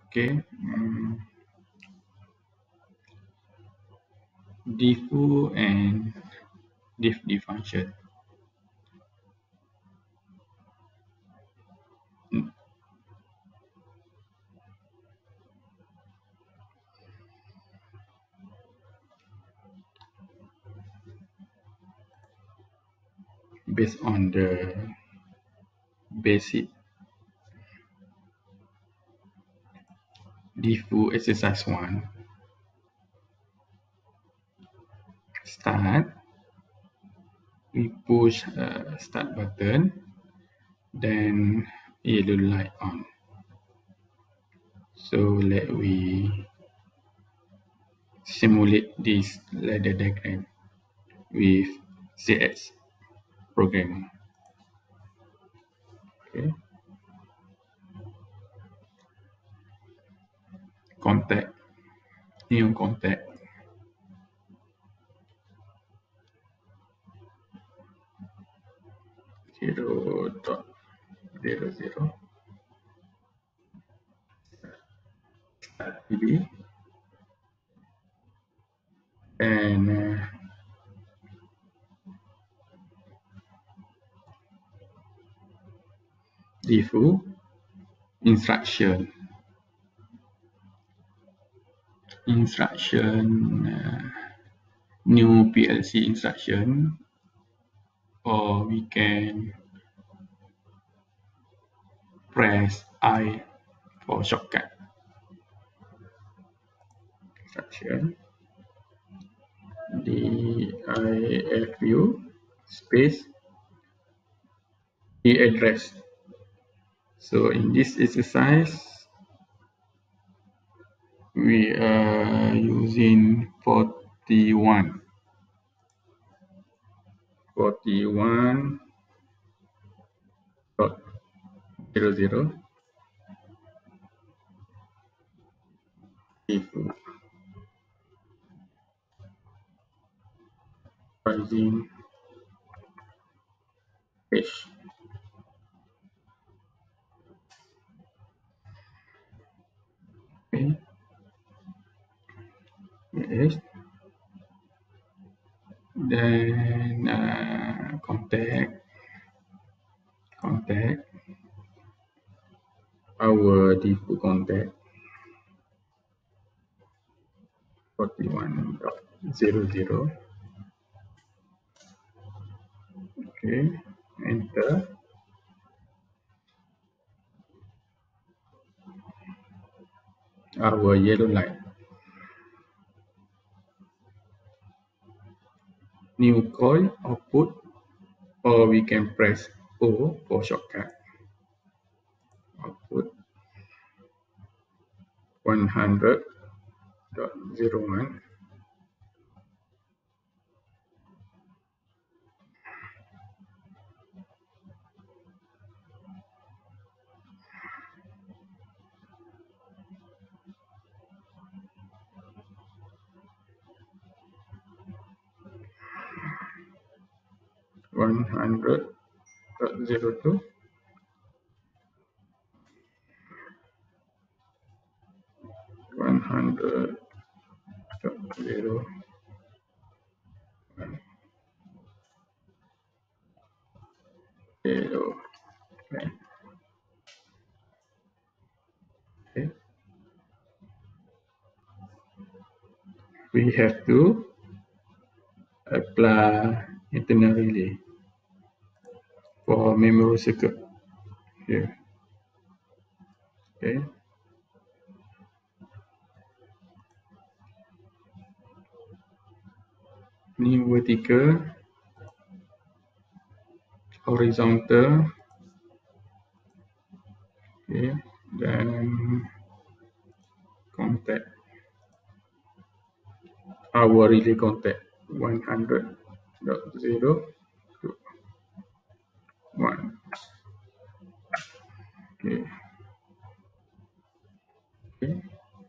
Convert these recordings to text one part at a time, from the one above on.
Okay, diffu and diff function. Based on the basic diffu exercise 1, start, we push start button, then yellow light on. So let we simulate this ladder diagram with CX programming. Okay. Contact, new contact. Zero dot 0 PB and diffu instruction new PLC instruction, or we can press I for shortcut. Instruction difu space the address. So in this exercise, we are using 41 dot 00 diffu rising page. Okay. Yes. Then contact our diffu contact 41.00. Okay, enter. Our yellow light. New coil output, or we can press O for shortcut. Output 100.01. One hundred 100.02. 100.01. Okay. We have to apply internal relay for memory circuit here. Okay. New vertical, horizontal. Okay. Then contact our relay contact 100.0 to 1. Okay. Okay.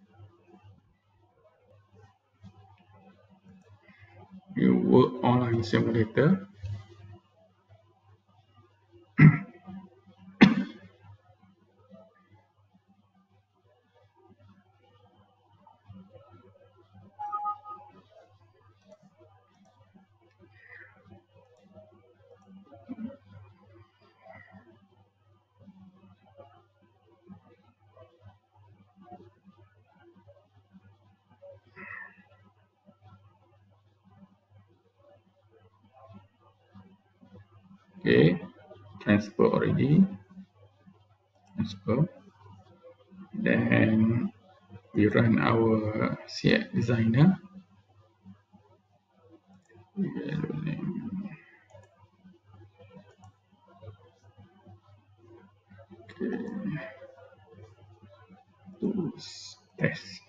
You work online simulator. Okay, transfer already. Transfer. Then we run our CX designer. Yellow name. Okay. Tools test.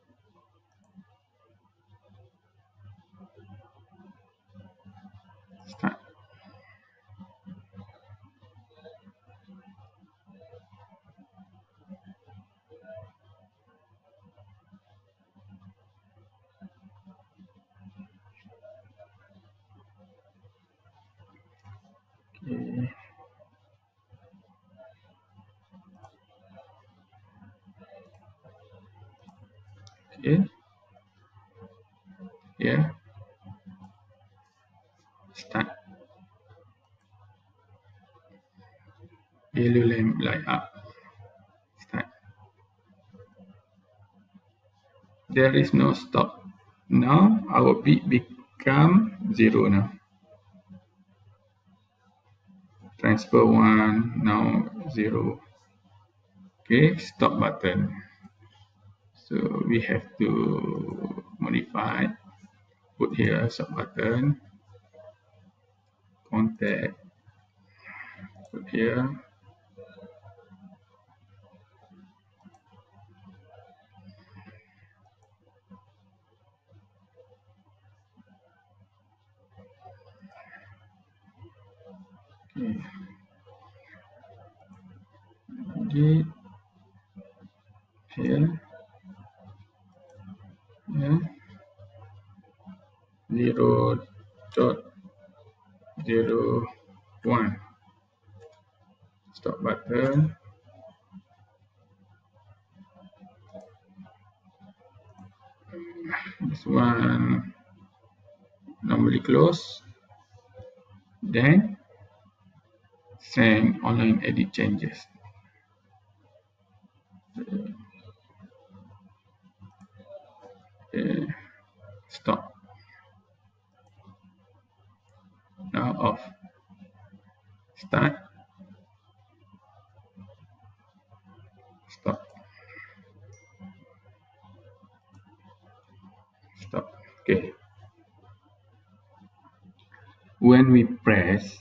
Start. Okay. Okay. Yeah. Start. Yellow lamp light up. Start. There is no stop. Now our bit become 0 now. Transfer 1, now 0. Okay, stop button. So we have to modify, put here a stop button, contact, put here. Okay. Git here, yeah, 0.01. Stop button. This one normally close. Then send online edit changes. Okay. Stop. Now off. Start. Stop. Stop. Okay. When we press,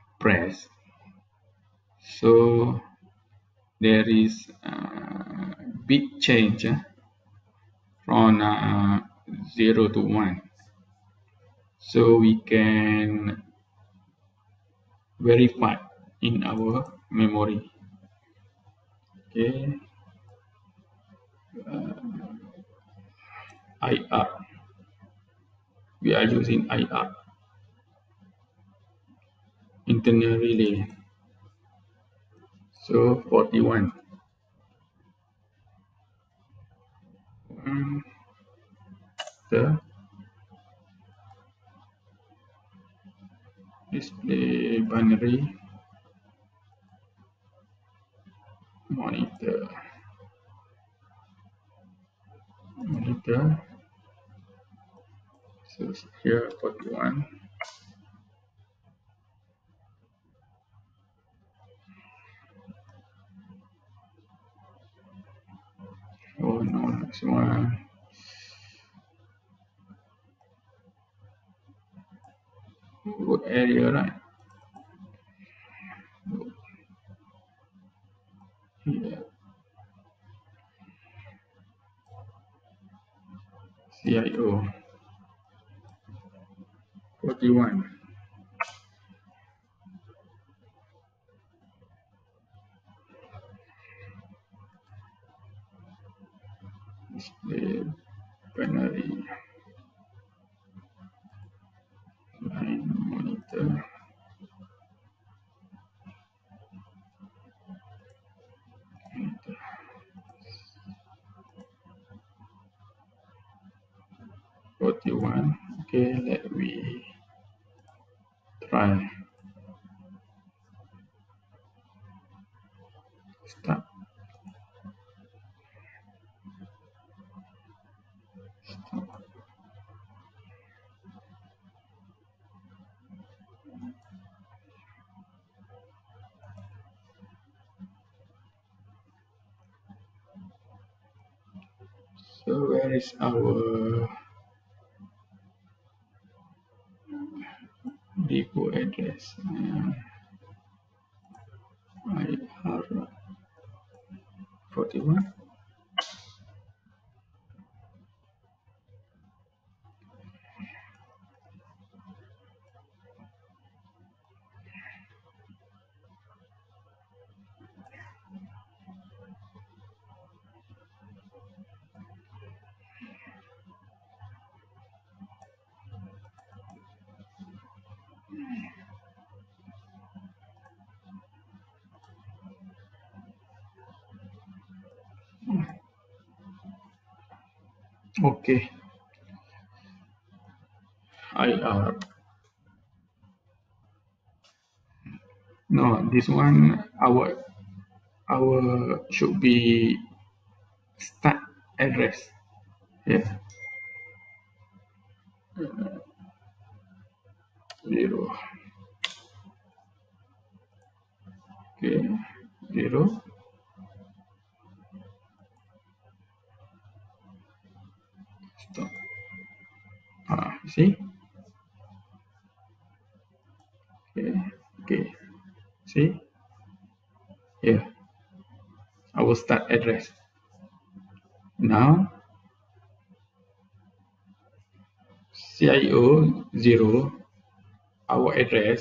so there is a big change from 0 to 1. So we can verify in our memory. Okay. IR. We are using IR. Internal relay. So 41. The display binary monitor. So here 41. Oh no, this one. Good area, right? Here. CIO 41. Display binary line monitor. Monitor. 41. Okay, let me try. Start. Stop. So where is our depot address? IR 41. Okay, IR. No, this one our should be start address. Yeah, 0. Okay, 0. Stop. See? Okay, okay. See? Here, our start address. Now, CIO 0, our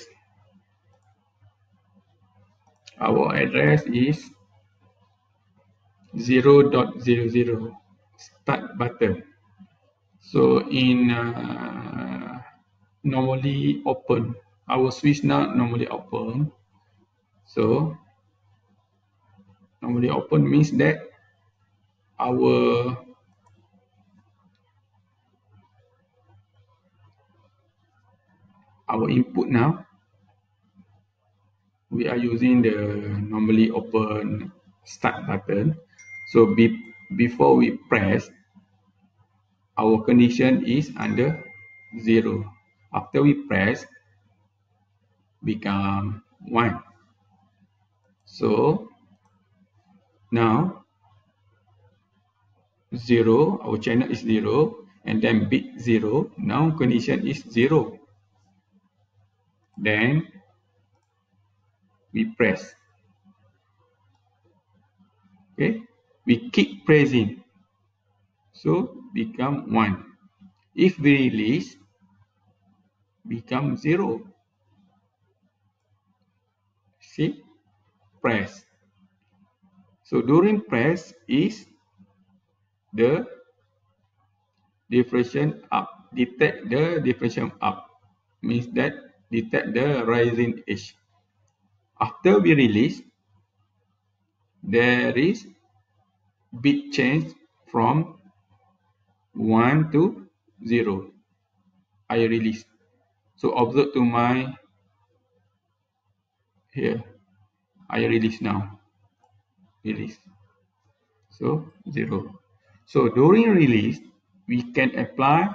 address is 0.00 start button. So in normally open, our switch now normally open. So normally open means that our input now, we are using the normally open start button. So before we press, our condition is under 0. After we press, become 1. So now 0, our channel is 0, and then bit 0. Now condition is 0. Then we press. Okay, we keep pressing. So become 1. If we release, become 0. See, press. So during press is the diffraction up. Detect the diffraction up means that detect the rising edge. After we release, there is bit change from 1 to 0. I release. So observe to my here. I release now. Release. So 0. So during release, we can apply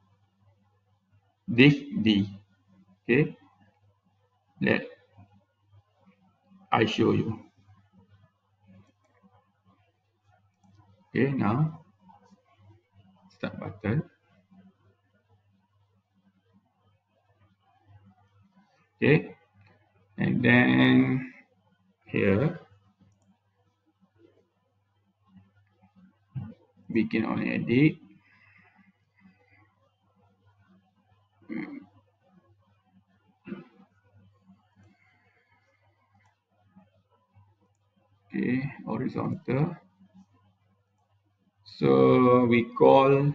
diff D. Okay. Let I show you. Okay, now start button. Okay, and then here begin on edit. Okay, horizontal. So we call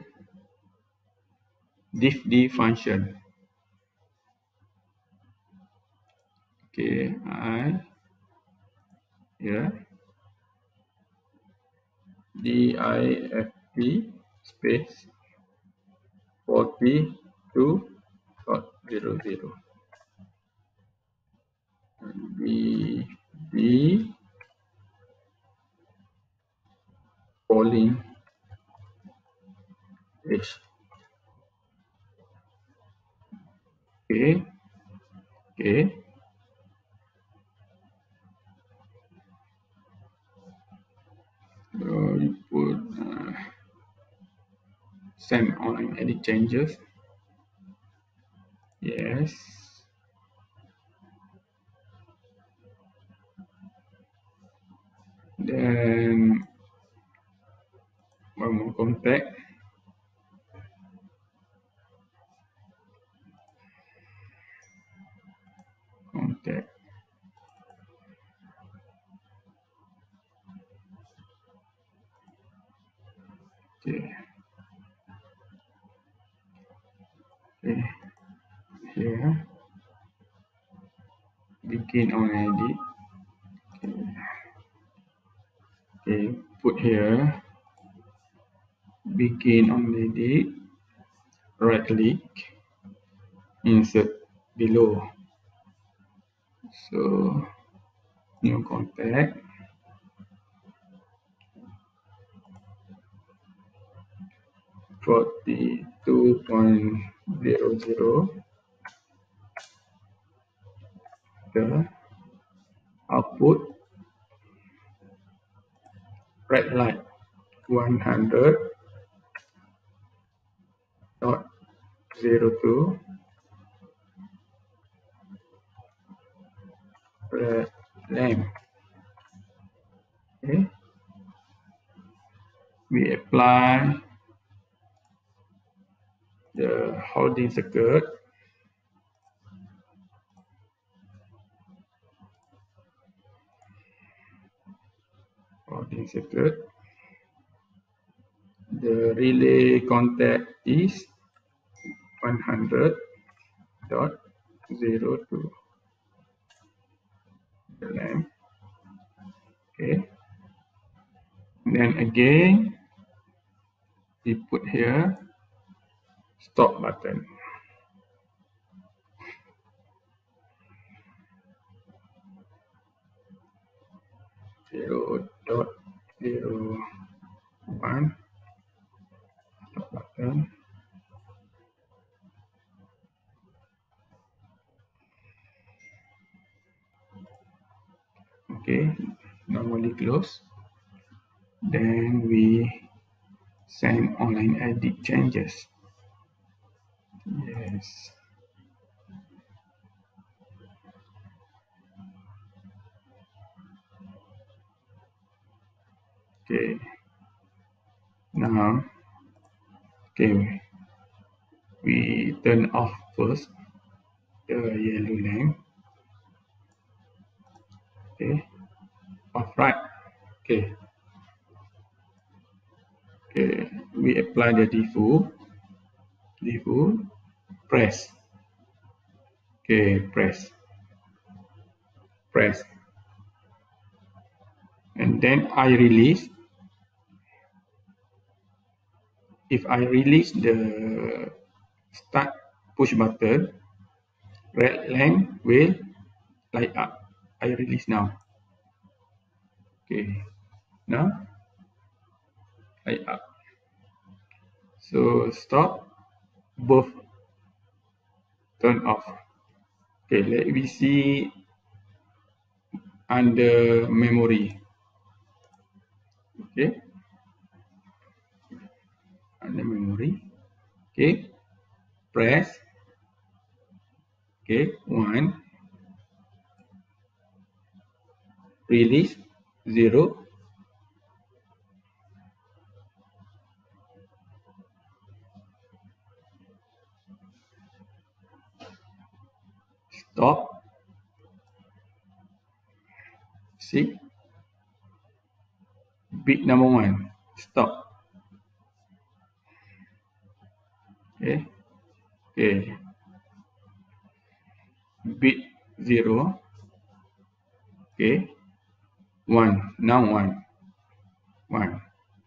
diff D function. Okay, here diff space 42.00 b polling h. Okay, okay. So you put send online edit changes. Yes. Then one more contact. Contact. Okay. Okay. Here. Begin on edit. Okay. Okay. Put here. Begin on edit. Right click. Insert below. So new contact. 42.00. The output red light 100.02 red lamp. Okay, we apply the holding circuit. Holding circuit. The relay contact is 100.02 the lamp. Okay, then again we put here stop button. (0.01) stop button. Okay, normally close. Then we send online edit changes. Yes. Okay. Now, okay, we turn off first the yellow lamp. Okay, off right. Okay. Okay, we apply the default. Press. Okay, press. And then I release. If I release the start push button, red lamp will light up. I release now. Okay, now light up. So stop, both turn off. Okay, let me see under memory. Okay, under memory. Okay, press. Okay, 1, release 0, stop, 6, bit number 1, stop. Okay, okay, bit 0, okay, 1, now 1.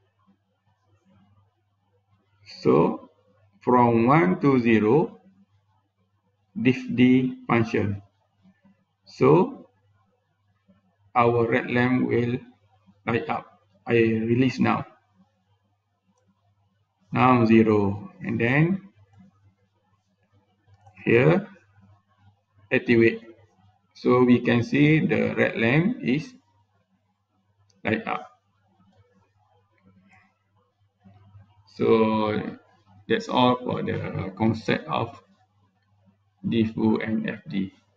So from 1 to 0, diff-D function. So our red lamp will light up. I release now. Now 0, and then here activate. So we can see the red lamp is light up. So That's all for the concept of DFU and FD.